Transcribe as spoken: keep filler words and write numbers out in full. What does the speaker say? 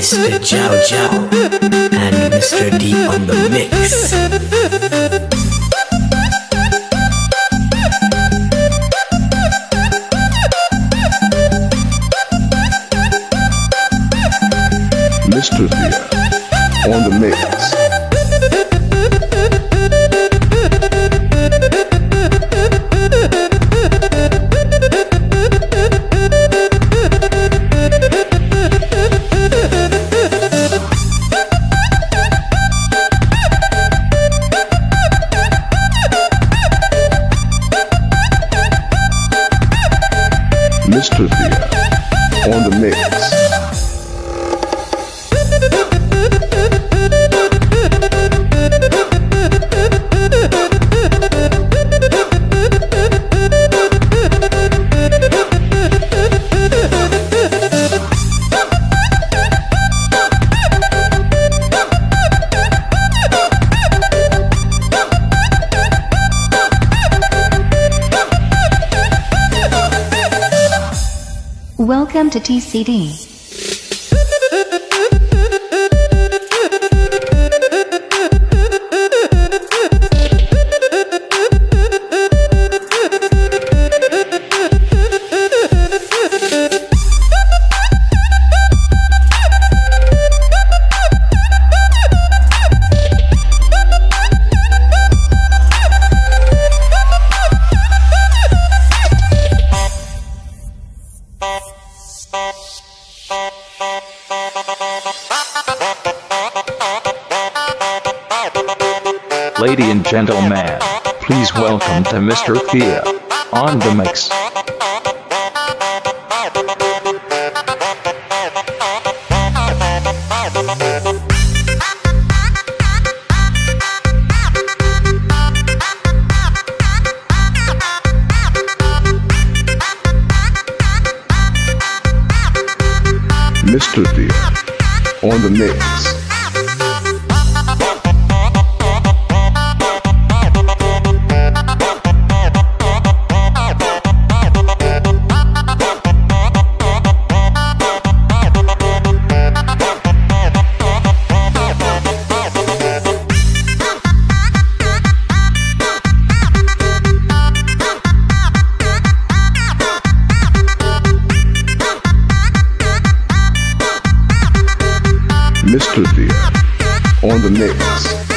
Mister Jiao Jiao and Mister D on the mix. Mister Thea on the mix. Mister Thea on the mix. Welcome to T C D. Ladies and gentlemen, please welcome to Mister Thea on the mix. Mister Thea on the mix. Mister Thea on the mix.